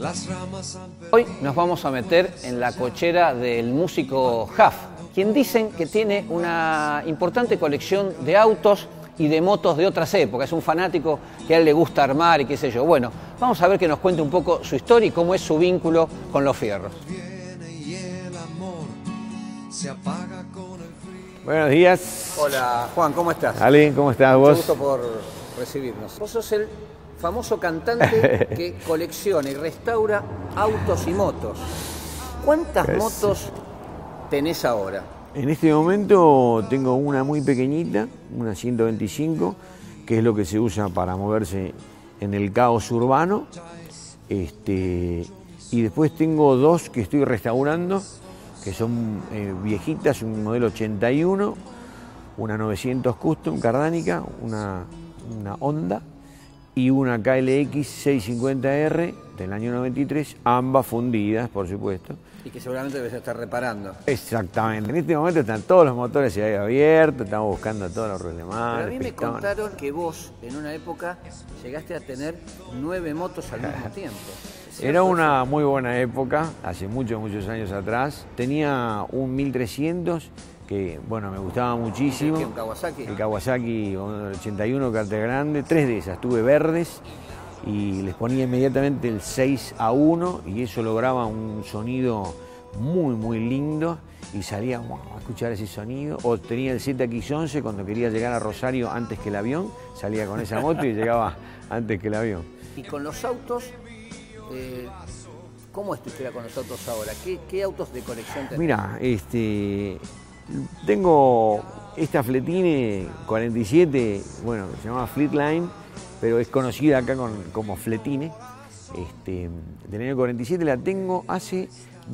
Hoy nos vamos a meter en la cochera del músico Huff, quien dicen que tiene una importante colección de autos y de motos de otras épocas. Es un fanático que a él le gusta armar y qué sé yo. Bueno, vamos a ver que nos cuente un poco su historia y cómo es su vínculo con los fierros. Buenos días. Hola, Juan, ¿cómo estás? Ale, ¿cómo estás vos? Mucho gusto por recibirnos. Vos sos el famoso cantante que colecciona y restaura autos y motos. ¿Cuántas motos tenés ahora? En este momento tengo una muy pequeñita, una 125, que es lo que se usa para moverse en el caos urbano. Y después tengo dos que estoy restaurando, que son viejitas, un modelo 81, una 900 Custom cardánica, una Honda, y una KLX 650R del año 93, ambas fundidas, por supuesto. Y que seguramente debes estar reparando. Exactamente. En este momento están todos los motores ahí abiertos, estamos buscando todos los relemanes. Pero a mí me contaron que vos, en una época, llegaste a tener 9 motos al mismo tiempo. Era una muy buena época, hace muchos años atrás. Tenía un 1300 que, bueno, me gustaba muchísimo. ¿Un Kawasaki? El Kawasaki 81, carta grande, 3 de esas, tuve verdes y les ponía inmediatamente el 6-1 y eso lograba un sonido muy lindo y salía a escuchar ese sonido. O tenía el ZX11 cuando quería llegar a Rosario antes que el avión, salía con esa moto y llegaba antes que el avión. Y con los autos, ¿cómo es tu historia con los autos ahora? ¿Qué autos de colección tenés? Mira, tengo esta Fletine 47, bueno, se llama Fleetline, pero es conocida acá como Fletine. Del año 47 la tengo hace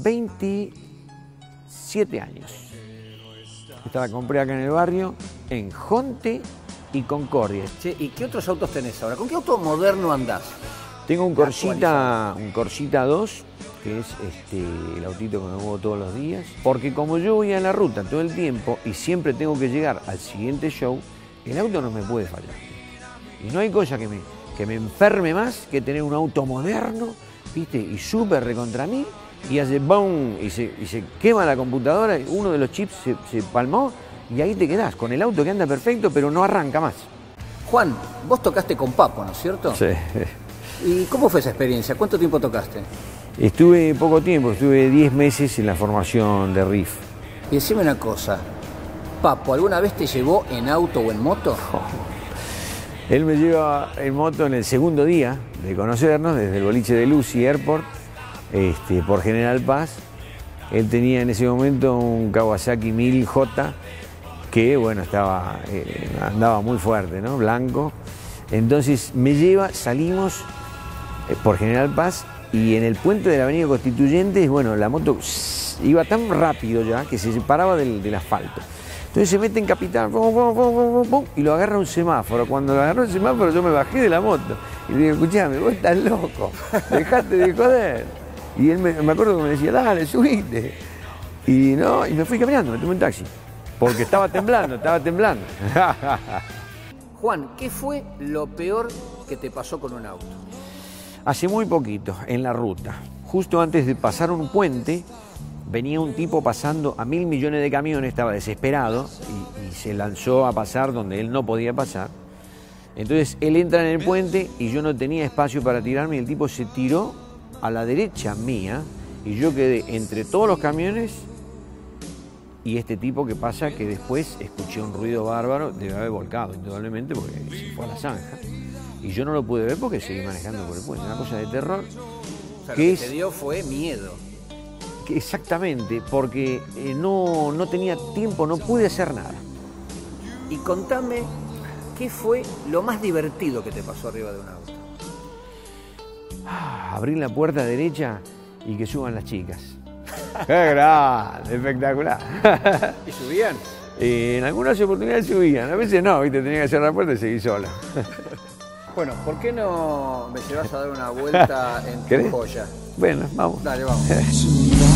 27 años. Esta la compré acá en el barrio, en Jonte y Concordia. Che, ¿y qué otros autos tenés ahora? ¿Con qué auto moderno andás? Tengo un Corsita 2, que es el autito que me muevo todos los días, porque como yo voy a la ruta todo el tiempo y siempre tengo que llegar al siguiente show, el auto no me puede fallar. Y no hay cosa que me enferme más que tener un auto moderno, ¿viste? Y súper recontra mí, y hace boom, y se quema la computadora, uno de los chips se palmó, y ahí te quedás con el auto que anda perfecto, pero no arranca más. Juan, vos tocaste con Papo, ¿no es cierto? Sí. ¿Y cómo fue esa experiencia? ¿Cuánto tiempo tocaste? Estuve poco tiempo, estuve 10 meses en la formación de Riff. Y decime una cosa, Papo, ¿alguna vez te llevó en auto o en moto? Él me lleva en moto en el segundo día de conocernos, desde el boliche de Lucy Airport, por General Paz. Él tenía en ese momento un Kawasaki 1000J, que bueno, andaba muy fuerte, ¿no? Blanco. Entonces me lleva, salimos por General Paz y en el puente de la Avenida Constituyentes, bueno, la moto iba tan rápido ya que se separaba del asfalto. Entonces se mete en Capital y lo agarra un semáforo. Cuando lo agarró el semáforo yo me bajé de la moto y le digo, escuchame, vos estás loco, dejate de joder. Y él me acuerdo que me decía, dale, subite. Y me fui caminando, me tomé un taxi, porque estaba temblando. Juan, ¿qué fue lo peor que te pasó con un auto? Hace muy poquito, en la ruta, justo antes de pasar un puente, venía un tipo pasando a 1000 millones de camiones, estaba desesperado y se lanzó a pasar donde él no podía pasar. Entonces él entra en el puente y yo no tenía espacio para tirarme y el tipo se tiró a la derecha mía y yo quedé entre todos los camiones y este tipo que pasa que después escuché un ruido bárbaro, debe haber volcado indudablemente porque se fue a la zanja y yo no lo pude ver porque seguí manejando por el puente, una cosa de terror. O sea, lo que te dio fue miedo. Exactamente, porque no tenía tiempo, no pude hacer nada. Y contame, ¿qué fue lo más divertido que te pasó arriba de un auto? Abrir la puerta derecha y que suban las chicas. ¡Qué grande! Espectacular. ¿Y subían? En algunas oportunidades subían, a veces no, ¿viste? Tenía que cerrar la puerta y seguir sola. Bueno, ¿por qué no me llevas a dar una vuelta en tu joya? Bueno, vamos. Dale, vamos.